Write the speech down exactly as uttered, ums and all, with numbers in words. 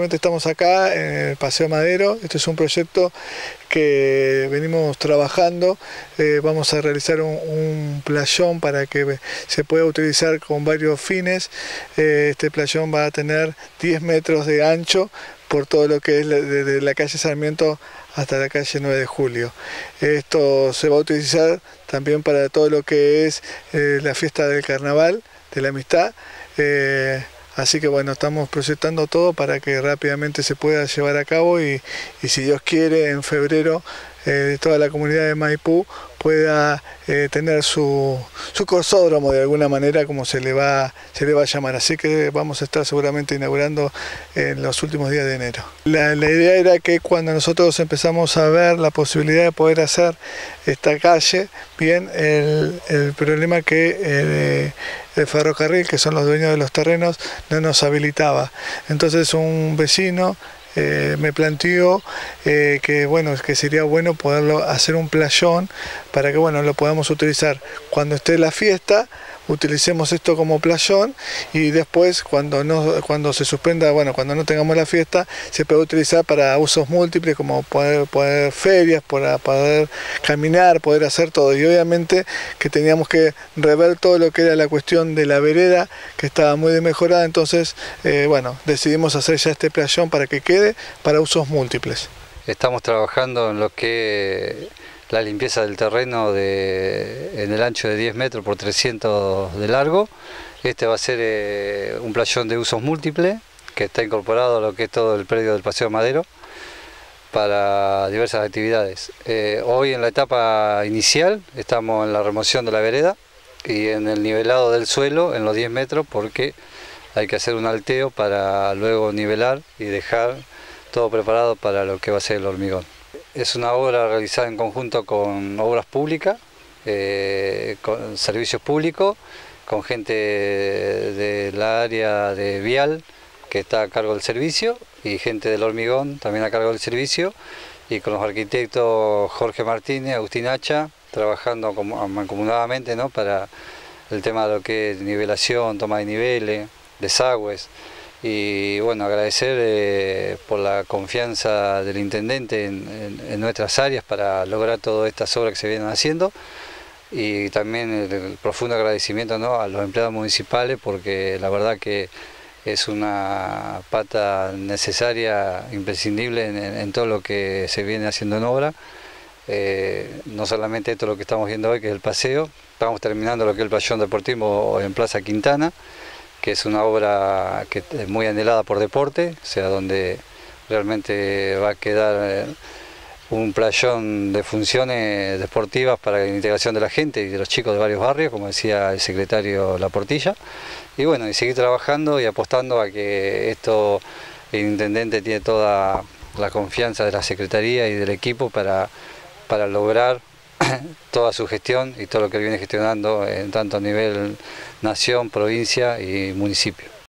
justamente estamos acá en el Paseo Madero. Este es un proyecto que venimos trabajando. Eh, vamos a realizar un, un playón para que se pueda utilizar con varios fines. Eh, este playón va a tener diez metros de ancho por todo lo que es desde la calle Sarmiento hasta la calle nueve de julio. Esto se va a utilizar también para todo lo que es eh, la fiesta del carnaval, de la amistad. Eh, así que bueno, estamos proyectando todo para que rápidamente se pueda llevar a cabo y, y si Dios quiere, en febrero eh, toda la comunidad de Maipú pueda eh, tener su, su corsódromo de alguna manera, como se le, va, se le va a llamar. Así que vamos a estar seguramente inaugurando en los últimos días de enero. La, la idea era que cuando nosotros empezamos a ver la posibilidad de poder hacer esta calle, bien, el, el problema que eh, el ferrocarril, que son los dueños de los terrenos, no nos habilitaba. Entonces un vecino Eh, me planteó eh, que bueno, que sería bueno poderlo hacer un playón para que bueno, lo podamos utilizar cuando esté la fiesta, utilicemos esto como playón y después cuando no cuando se suspenda, bueno, cuando no tengamos la fiesta, se puede utilizar para usos múltiples, como poder, poder ferias, para poder caminar, poder hacer todo. Y obviamente que teníamos que rever todo lo que era la cuestión de la vereda, que estaba muy desmejorada. Entonces eh, bueno, decidimos hacer ya este playón para que quede para usos múltiples. Estamos trabajando en lo que la limpieza del terreno de, en el ancho de diez metros por trescientos de largo. Este va a ser eh, un playón de usos múltiples que está incorporado a lo que es todo el predio del Paseo Madero para diversas actividades. Eh, hoy en la etapa inicial estamos en la remoción de la vereda y en el nivelado del suelo en los diez metros, porque hay que hacer un alteo para luego nivelar y dejar todo preparado para lo que va a ser el hormigón. Es una obra realizada en conjunto con obras públicas, eh, con servicios públicos, con gente del área de vial que está a cargo del servicio y gente del hormigón también a cargo del servicio, y con los arquitectos Jorge Martínez, Agustín Hacha, trabajando mancomunadamente, ¿no?, para el tema de lo que es nivelación, toma de niveles, desagües. Y bueno, agradecer eh, por la confianza del intendente en, en, en nuestras áreas para lograr todas estas obras que se vienen haciendo, y también el, el profundo agradecimiento, ¿no?, a los empleados municipales, porque la verdad que es una pata necesaria, imprescindible en, en todo lo que se viene haciendo en obra. Eh, no solamente esto lo que estamos viendo hoy, que es el paseo, estamos terminando lo que es el playón deportivo en Plaza Quintana, que es una obra que es muy anhelada por deporte, o sea, donde realmente va a quedar un playón de funciones deportivas para la integración de la gente y de los chicos de varios barrios, como decía el secretario Laportilla. Y bueno, y seguir trabajando y apostando a que esto, el intendente tiene toda la confianza de la secretaría y del equipo para, para lograr toda su gestión y todo lo que él viene gestionando en tanto a nivel nación, provincia y municipio.